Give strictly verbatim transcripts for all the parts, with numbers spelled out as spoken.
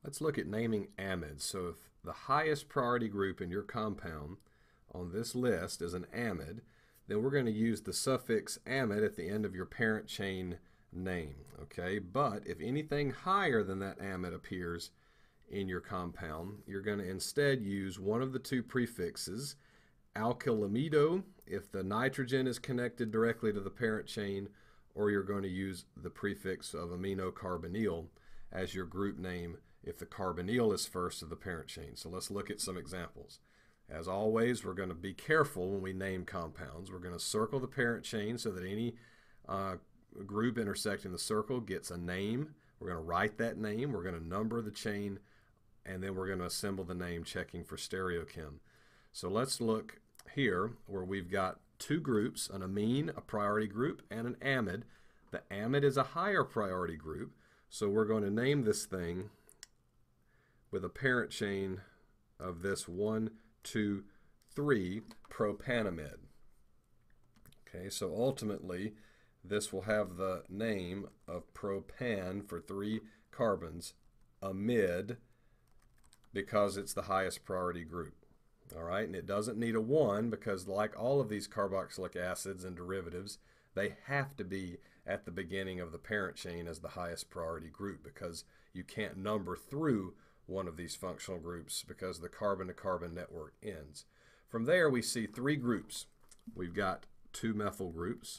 Let's look at naming amides. So if the highest priority group in your compound on this list is an amide, then we're going to use the suffix amide at the end of your parent chain name. Okay, but if anything higher than that amide appears in your compound, you're going to instead use one of the two prefixes, alkylamido if the nitrogen is connected directly to the parent chain, or you're going to use the prefix of aminocarbonyl as your group name if the carbonyl is first of the parent chain. So let's look at some examples. As always, we're going to be careful when we name compounds. We're going to circle the parent chain so that any uh, group intersecting the circle gets a name. We're going to write that name. We're going to number the chain, and then we're going to assemble the name, checking for stereochem. So let's look here where we've got two groups, an amine, a priority group, and an amide. The amide is a higher priority group, so we're going to name this thing with a parent chain of this one, two, three propanamide. Okay, so ultimately this will have the name of propan for three carbons, amide, because it's the highest priority group. All right, and it doesn't need a one because, like all of these carboxylic acids and derivatives, they have to be at the beginning of the parent chain as the highest priority group, because you can't number through one of these functional groups because the carbon-to-carbon network ends. From there, we see three groups. We've got two methyl groups,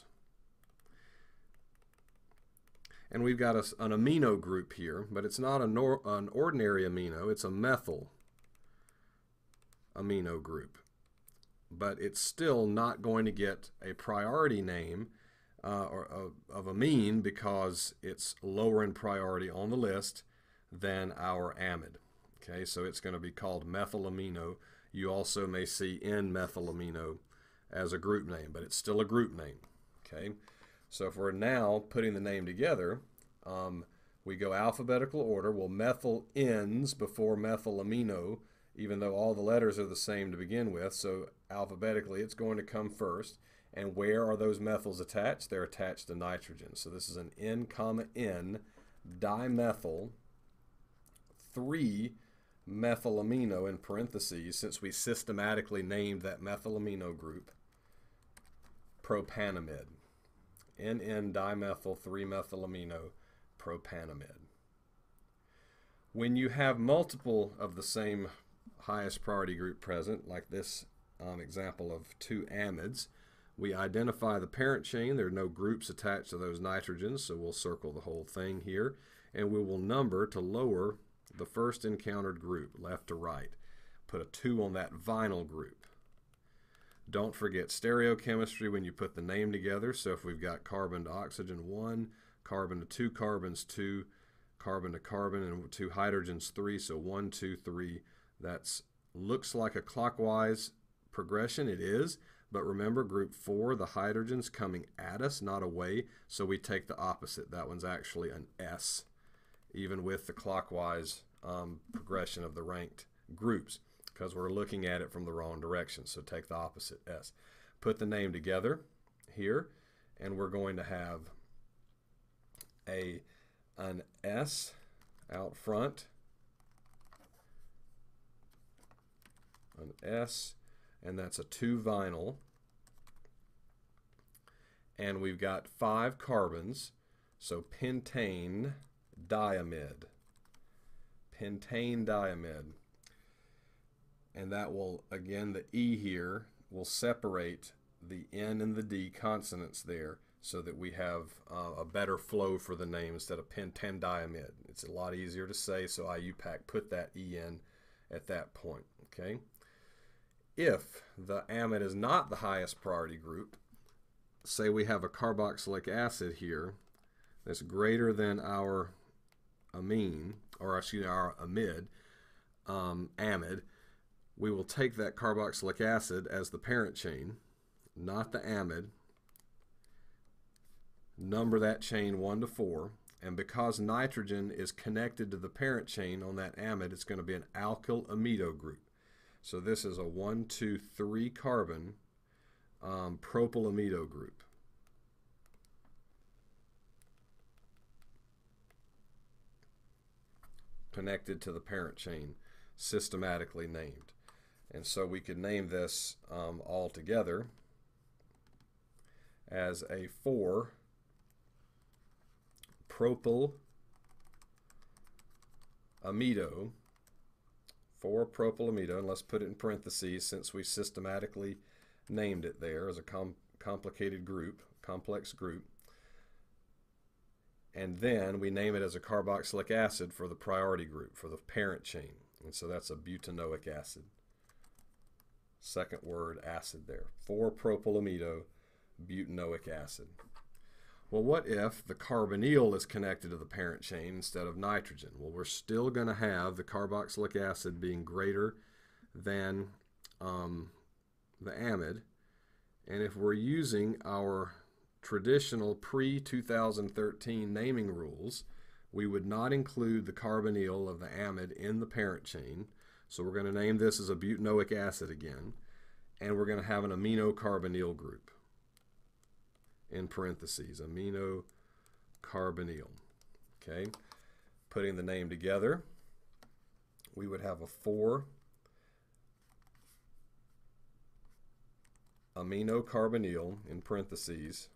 and we've got a, an amino group here, but it's not a nor, an ordinary amino, it's a methyl amino group. But it's still not going to get a priority name uh, or of, of amine because it's lower in priority on the list than our amide. Okay, so it's going to be called methylamino. You also may see N-methylamino as a group name, but it's still a group name. Okay, so if we're now putting the name together, um, we go alphabetical order. Well, methyl ends before methylamino, even though all the letters are the same to begin with. So alphabetically, it's going to come first. And where are those methyls attached? They're attached to nitrogen. So this is an N comma N dimethyl three methylamino in parentheses, since we systematically named that methylamino group propanamide. N N dimethyl three methylamino propanamide. When you have multiple of the same highest priority group present, like this um, example of two amides, we identify the parent chain. There are no groups attached to those nitrogens, so we'll circle the whole thing here, and we will number to lower the first encountered group, left to right. Put a two on that vinyl group. Don't forget stereochemistry when you put the name together. So if we've got carbon to oxygen one, carbon to two carbons two, carbon to carbon, and two hydrogens three, so one, two, three. That's looks like a clockwise progression. It is, but remember, group four, the hydrogens coming at us, not away, so we take the opposite. That one's actually an S, even with the clockwise um, progression of the ranked groups, because we're looking at it from the wrong direction. So take the opposite, S. Put the name together here, and we're going to have a an S out front, an S, and that's a two vinyl, and we've got five carbons, so pentane diamide, pentane diamide, and that will, again, the E here will separate the N and the D consonants there so that we have uh, a better flow for the name instead of pentanediamide. It's a lot easier to say, so I U PAC put that E in at that point. Okay. If the amide is not the highest priority group, say we have a carboxylic acid here that's greater than our amine, or excuse me, our amide, um, amide, we will take that carboxylic acid as the parent chain, not the amide, number that chain one to four, and because nitrogen is connected to the parent chain on that amide, it's going to be an alkyl amido group. So this is a one, two, three carbon um, propylamido group. connected to the parent chain, systematically named. And so we could name this um, all together as a four propyl amido, four propyl amido, and let's put it in parentheses since we systematically named it there as a com complicated group, complex group. And then we name it as a carboxylic acid for the priority group, for the parent chain. And so that's a butanoic acid. Second word, acid there. four propyl amido butanoic acid. Well, what if the carbonyl is connected to the parent chain instead of nitrogen? Well, we're still going to have the carboxylic acid being greater than um, the amide. And if we're using our traditional pre two thousand thirteen naming rules, we would not include the carbonyl of the amide in the parent chain. So we're going to name this as a butanoic acid again. And we're going to have an aminocarbonyl group in parentheses, aminocarbonyl. Okay, putting the name together, we would have a four aminocarbonyl in parentheses,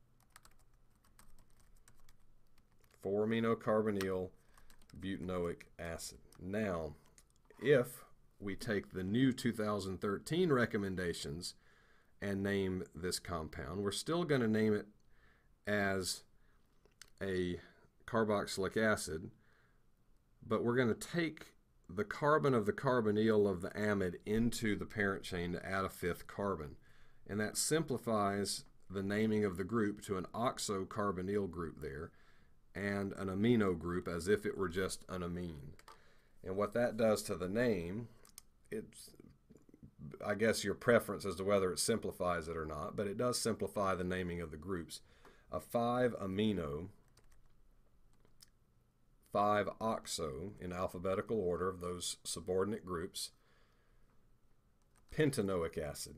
four aminocarbonyl butanoic acid. Now, if we take the new two thousand thirteen recommendations and name this compound, we're still going to name it as a carboxylic acid, but we're going to take the carbon of the carbonyl of the amide into the parent chain to add a fifth carbon. And that simplifies the naming of the group to an oxocarbonyl group there and an amino group as if it were just an amine. And what that does to the name, it's, I guess, your preference as to whether it simplifies it or not, but it does simplify the naming of the groups. A five amino, five oxo in alphabetical order of those subordinate groups, pentanoic acid.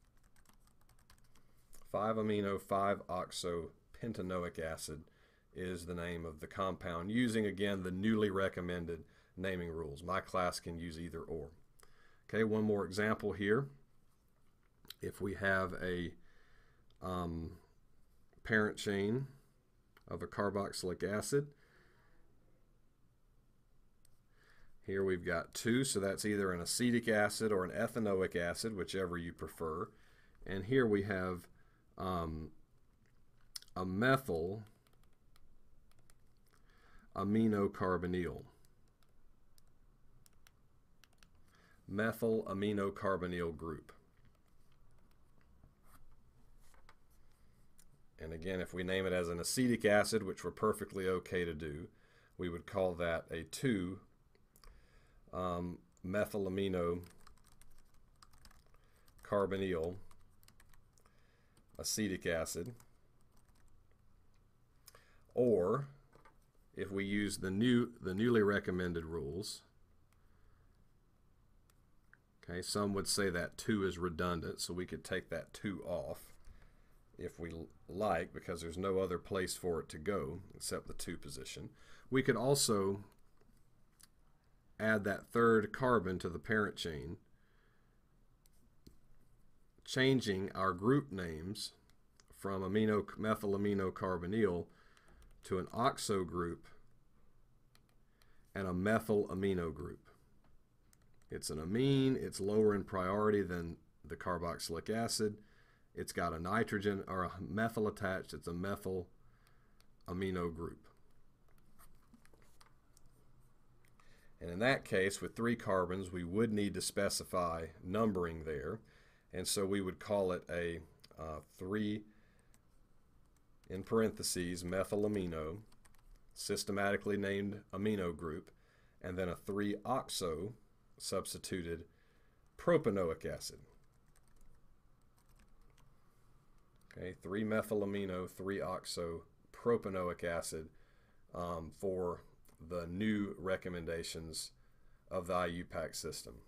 five amino, five oxo pentanoic acid is the name of the compound, using again the newly recommended naming rules. My class can use either or. Okay, one more example here. If we have a um, parent chain of a carboxylic acid, here we've got two, so that's either an acetic acid or an ethanoic acid, whichever you prefer. And here we have um, a methyl aminocarbonyl. Methyl aminocarbonyl group. And again, if we name it as an acetic acid, which we're perfectly okay to do, we would call that a two um, methyl amino carbonyl acetic acid. Or if we use the new the newly recommended rules, okay, some would say that two is redundant, so we could take that two off if we like, because there's no other place for it to go except the two position. We could also add that third carbon to the parent chain, changing our group names from amino methyl aminocarbonyl to an oxo group and a methyl amino group. It's an amine, it's lower in priority than the carboxylic acid. It's got a nitrogen or a methyl attached. It's a methyl amino group. And in that case, with three carbons, we would need to specify numbering there. And so we would call it a uh, three, in parentheses, methyl amino, systematically named amino group, and then a three oxo substituted propanoic acid. Okay, three methyl amino, three oxo propanoic acid um, for the new recommendations of the I U PAC system.